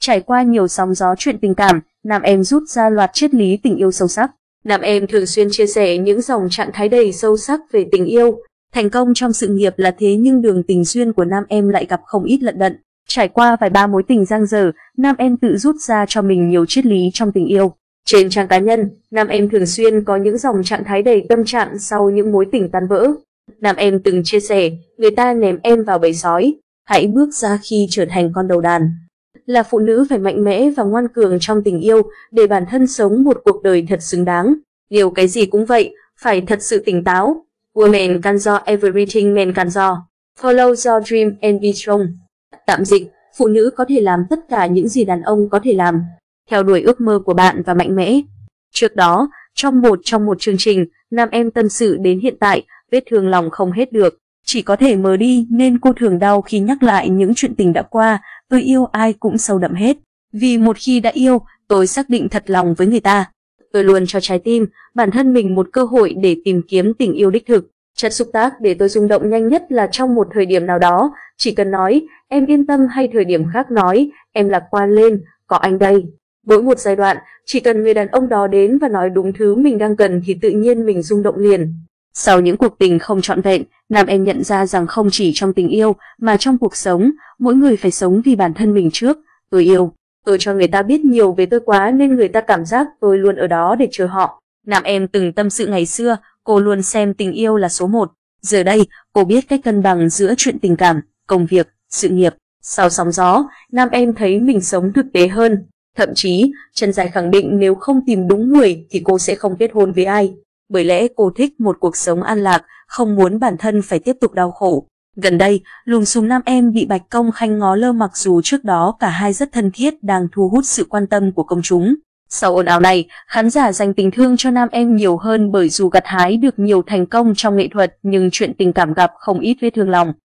Trải qua nhiều sóng gió chuyện tình cảm, nam em rút ra loạt triết lý tình yêu sâu sắc. Nam em thường xuyên chia sẻ những dòng trạng thái đầy sâu sắc về tình yêu. Thành công trong sự nghiệp là thế nhưng đường tình duyên của nam em lại gặp không ít lận đận. Trải qua vài ba mối tình dang dở, nam em tự rút ra cho mình nhiều triết lý trong tình yêu. Trên trang cá nhân, nam em thường xuyên có những dòng trạng thái đầy tâm trạng sau những mối tình tan vỡ. Nam em từng chia sẻ, người ta ném em vào bầy sói, hãy bước ra khi trở thành con đầu đàn. Là phụ nữ phải mạnh mẽ và ngoan cường trong tình yêu để bản thân sống một cuộc đời thật xứng đáng. Yêu cái gì cũng vậy, phải thật sự tỉnh táo. Women can do everything men can do. Follow your dream and be strong. Tạm dịch, phụ nữ có thể làm tất cả những gì đàn ông có thể làm. Theo đuổi ước mơ của bạn và mạnh mẽ. Trước đó, trong một chương trình, nam em tâm sự đến hiện tại, vết thương lòng không hết được, chỉ có thể mờ đi nên cô thường đau khi nhắc lại những chuyện tình đã qua. Tôi yêu ai cũng sâu đậm hết. Vì một khi đã yêu, tôi xác định thật lòng với người ta. Tôi luôn cho trái tim, bản thân mình một cơ hội để tìm kiếm tình yêu đích thực. Chất xúc tác để tôi rung động nhanh nhất là trong một thời điểm nào đó, chỉ cần nói, em yên tâm hay thời điểm khác nói, em lạc quan lên, có anh đây. Mỗi một giai đoạn, chỉ cần người đàn ông đó đến và nói đúng thứ mình đang cần thì tự nhiên mình rung động liền. Sau những cuộc tình không trọn vẹn, nam em nhận ra rằng không chỉ trong tình yêu mà trong cuộc sống, mỗi người phải sống vì bản thân mình trước. Tôi yêu, tôi cho người ta biết nhiều về tôi quá nên người ta cảm giác tôi luôn ở đó để chờ họ. Nam em từng tâm sự ngày xưa, cô luôn xem tình yêu là số một. Giờ đây, cô biết cách cân bằng giữa chuyện tình cảm, công việc, sự nghiệp. Sau sóng gió, nam em thấy mình sống thực tế hơn. Thậm chí, chân dài khẳng định nếu không tìm đúng người thì cô sẽ không kết hôn với ai. Bởi lẽ cô thích một cuộc sống an lạc, không muốn bản thân phải tiếp tục đau khổ. Gần đây, lùm xùm nam em bị Bạch Công Khanh ngó lơ mặc dù trước đó cả hai rất thân thiết đang thu hút sự quan tâm của công chúng. Sau ồn ào này, khán giả dành tình thương cho nam em nhiều hơn bởi dù gặt hái được nhiều thành công trong nghệ thuật nhưng chuyện tình cảm gặp không ít vết thương lòng.